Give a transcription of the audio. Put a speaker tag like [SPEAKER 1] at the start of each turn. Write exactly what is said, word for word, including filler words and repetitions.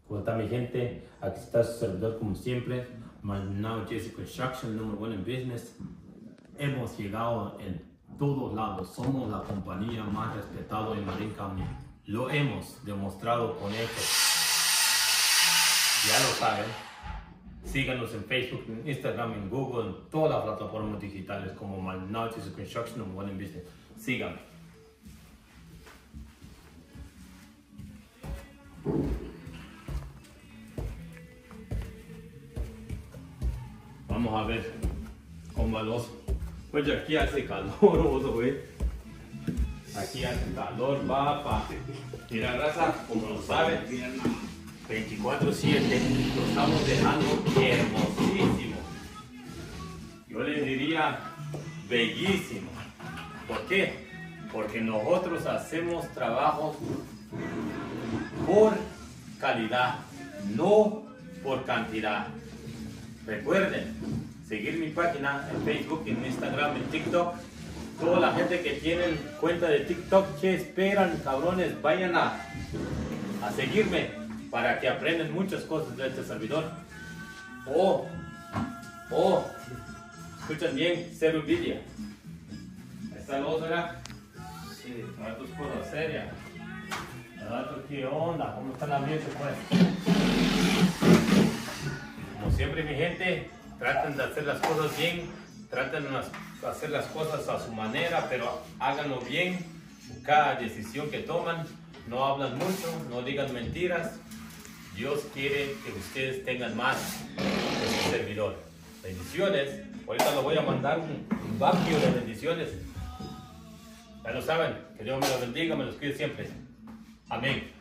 [SPEAKER 1] ¿Cómo está mi gente? Aquí está su servidor como siempre, Manao J C Construction, number one in business. Hemos llegado en todos lados, somos la compañía más respetada en Marin County. Lo hemos demostrado con hechos. Ya lo saben. Síganos en Facebook, en Instagram, en Google, en todas las plataformas digitales como Manao J C Construction, number one in business. Síganme. Vamos a ver cómo los. Pues aquí hace calor, güey. Aquí hace calor, papá. Mira, raza, como lo saben, veinticuatro siete lo estamos dejando hermosísimo. Yo les diría bellísimo. ¿Por qué? Porque nosotros hacemos trabajos por calidad, no por cantidad. Recuerden seguir mi página en Facebook, en Instagram, en TikTok. Toda la gente que tiene cuenta de TikTok, que esperan, cabrones, vayan a, a seguirme para que aprendan muchas cosas de este servidor. O, o, escuchan bien, cero envidia. ¿Está los, verdad? Sí, para tus cosas serias. ¿Qué onda? ¿Cómo está el ambiente, pues? Como siempre, mi gente, traten de hacer las cosas bien, traten de hacer las cosas a su manera, pero háganlo bien. Cada decisión que toman, no hablan mucho, no digan mentiras. Dios quiere que ustedes tengan más de su servidor. Bendiciones. Ahorita les voy a mandar un, un vacío de bendiciones. Ya lo saben, que Dios me los bendiga, me los cuide siempre. Amén.